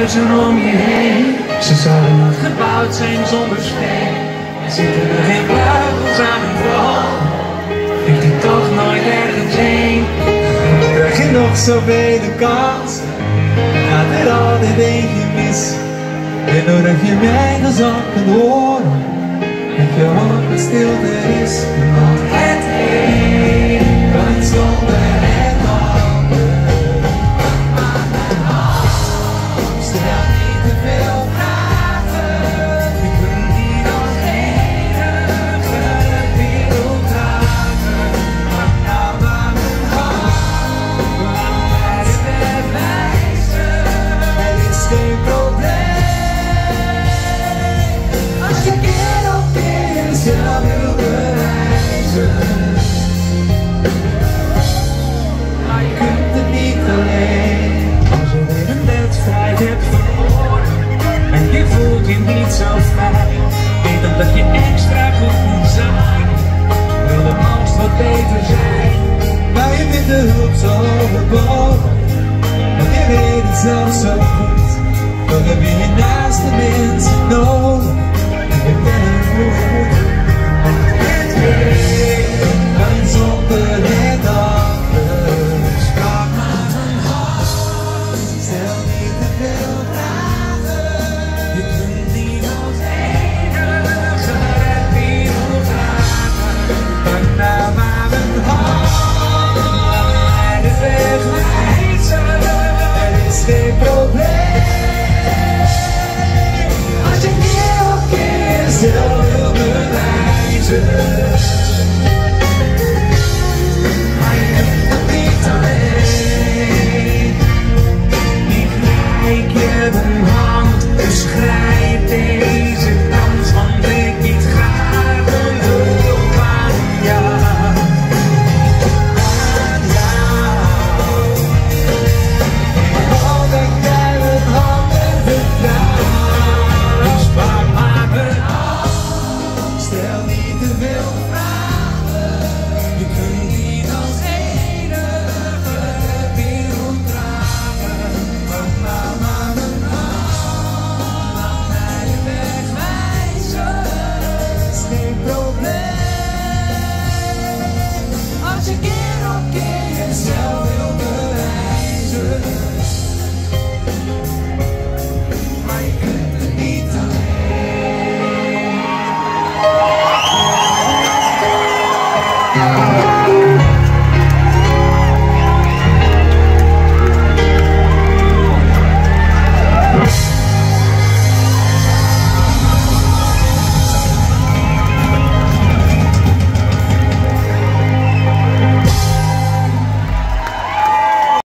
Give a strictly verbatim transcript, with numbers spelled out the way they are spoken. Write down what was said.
huizen om je heen. Ze zouden nog gebouwd zijn zonder steen. Zitten er geen vleugels aan een val, vliegt die toch nooit ergens heen. Dan krijg je nog zoveel kansen, gaat er altijd eentje mis. En doordat je mijn gezang kunt horen, heb je hoort dat stilte is. Want het een kan niet zonder het ander. Stel niet te veel vragen, ik wil niet als enige de wereld dragen. Maar nou maar mijn hart, laat het bewijzen, het is geen probleem. Als je keer op keer jezelf wil bewijzen, maar je kunt het niet alleen. Als je weer een wedstrijd hebt verloren en je voelt je niet zo vrij, weet dan dat je extra goed moet zijn. Wil de angst wat beter zijn, maar je vindt de hulp zo overbodig, want je weet het zelf zo goed. Dan heb je je naaste mensen nodig. Ik ben er voor. Het weet.